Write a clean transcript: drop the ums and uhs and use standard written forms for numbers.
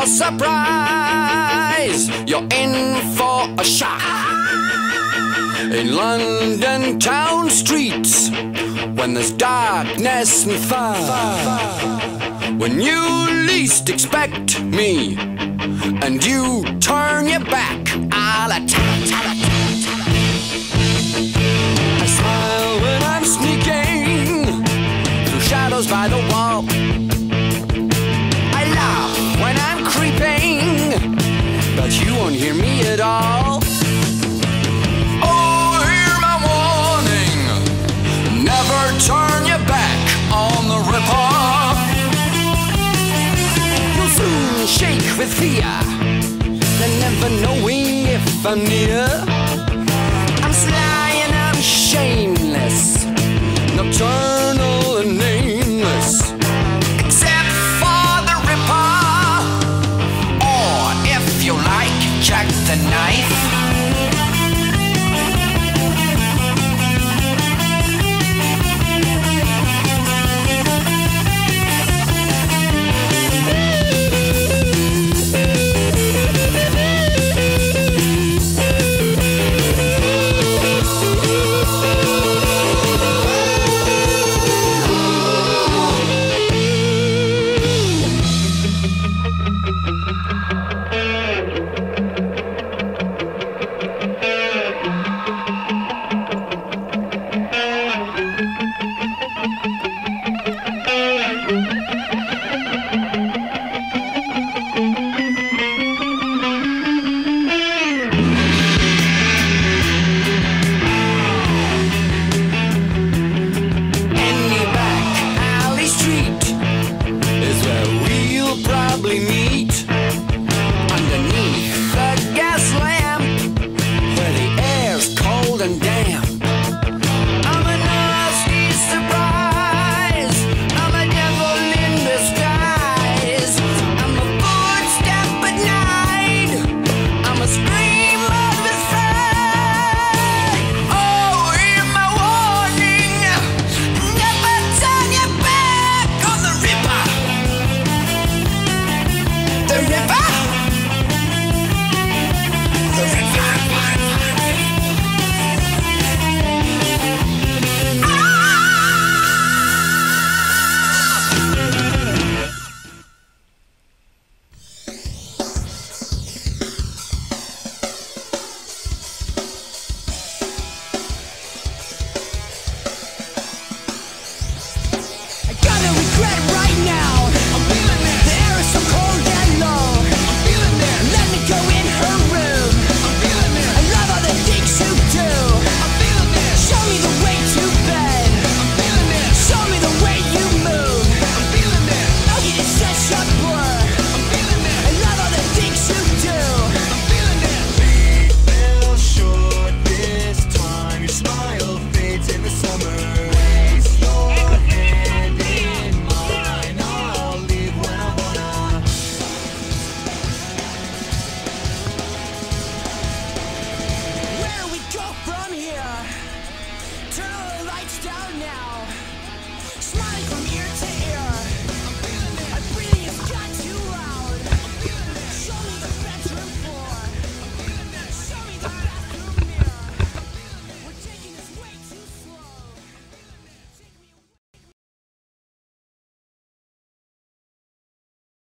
surprise, you're in for a shock. In London town streets, when there's darkness and fog, when you least expect me, and you turn your back, I'll attack. I smile when I'm sneaking through shadows by the wall. I laugh when I'm creeping, but you won't hear me at all. Oh, hear my warning, never turn your back on the rip-off. You'll soon shake with fear, and never knowing if I'm near.